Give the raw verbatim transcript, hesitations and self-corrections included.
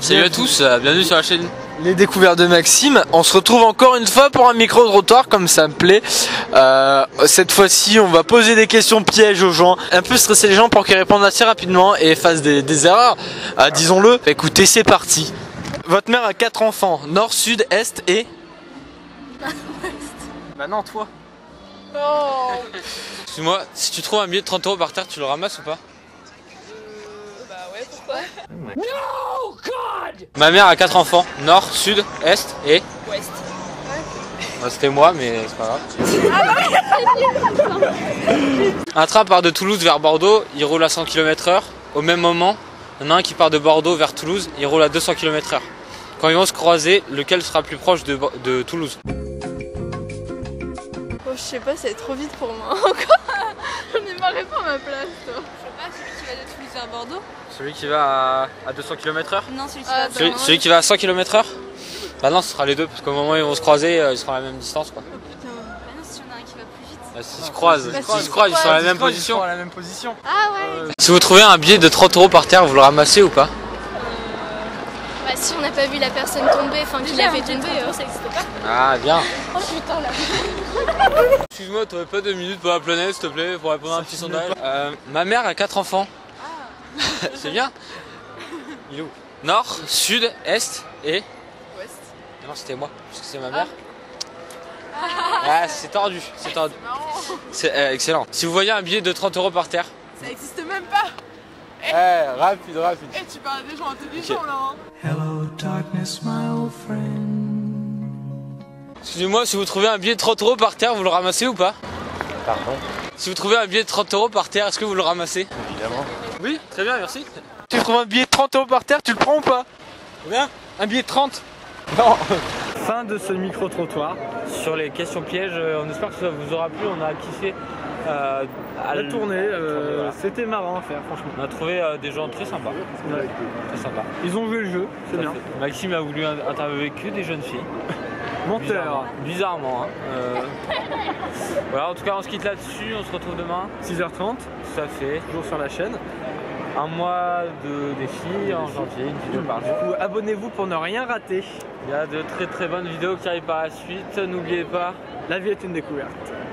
Salut à tous, bienvenue sur la chaîne Les Découvertes de Maxime. On se retrouve encore une fois pour un micro-trottoir comme ça me plaît. euh, Cette fois-ci on va poser des questions pièges aux gens, un peu stresser les gens pour qu'ils répondent assez rapidement et fassent des, des erreurs, euh, disons-le. Écoutez, c'est parti. Votre mère a quatre enfants, nord, sud, est et... Bah non, toi. Oh. Excuse-moi, si tu trouves un billet de trente euros par terre, tu le ramasses ou pas? Bah ouais, pourquoi? No God. Ma mère a quatre enfants, nord, sud, est et... Ouest. Bah, c'était moi, mais c'est pas grave. Un train part de Toulouse vers Bordeaux, il roule à cent kilomètres heure. Au même moment, il y en a un qui part de Bordeaux vers Toulouse, il roule à deux cents kilomètres heure. Quand ils vont se croiser, lequel sera plus proche de, de Toulouse? Oh, je sais pas, c'est trop vite pour moi. Encore. J'en ai marre pas à ma place, toi. Je sais pas, celui qui va de Toulouse vers Bordeaux? Celui qui va à, à deux cents kilomètres heure? Non, celui qui Ah, va celui, vers celui qui va à cent kilomètres heure? Bah non, ce sera les deux, parce qu'au moment où ils vont se croiser, ils seront à la même distance, quoi. Oh putain. Bah non, si y'en a un qui va plus vite. Bah, s'ils se croisent, Bah, s'ils se croisent, ils sont à la même position. à la même position. Ah ouais. Si vous trouvez un billet de trente euros par terre, vous le ramassez ou pas? Bah si on n'a pas vu la personne tomber, enfin qu'il avait tombé, euh, ça n'existe pas. Ah, bien. Oh putain là. Excuse-moi, t'aurais pas deux minutes pour la planète, s'il te plaît, pour répondre à un petit sondage? euh, Ma mère a quatre enfants. Ah. C'est bien. Il est où? Nord, sud, est et... Ouest. Non, c'était moi, parce que c'est ma mère. Ah, c'est tordu, c'est tordu. C'est euh, excellent. Si vous voyez un billet de trente euros par terre... Ça existe même pas. Eh, hey, rapide, rapide. Eh, tu parles des gens intelligents okay. là. Hein. Hello darkness, my old friend. Excusez-moi, si vous trouvez un billet de trente euros par terre, vous le ramassez ou pas? Pardon. Si vous trouvez un billet de trente euros par terre, est-ce que vous le ramassez? Évidemment. Oui, très bien, merci. Tu trouves un billet de trente euros par terre, tu le prends ou pas? Combien? Un billet de trente? Non. Fin de ce micro-trottoir sur les questions pièges. On espère que ça vous aura plu, on a kiffé euh, à La tournée, euh, voilà. c'était marrant à faire franchement. On a trouvé euh, des gens très sympas. Ouais. Très sympas. Ils ont joué le jeu, c'est bien. Fait. Maxime a voulu interviewer que des jeunes filles. Menteur. Bizarrement, bizarrement hein. euh... Voilà, en tout cas on se quitte là-dessus, on se retrouve demain. six heures trente, Ça fait toujours sur la chaîne. un mois de défi en janvier, une vidéo par jour. Du coup, abonnez-vous pour ne rien rater. Il y a de très très bonnes vidéos qui arrivent par la suite, n'oubliez pas. La vie est une découverte.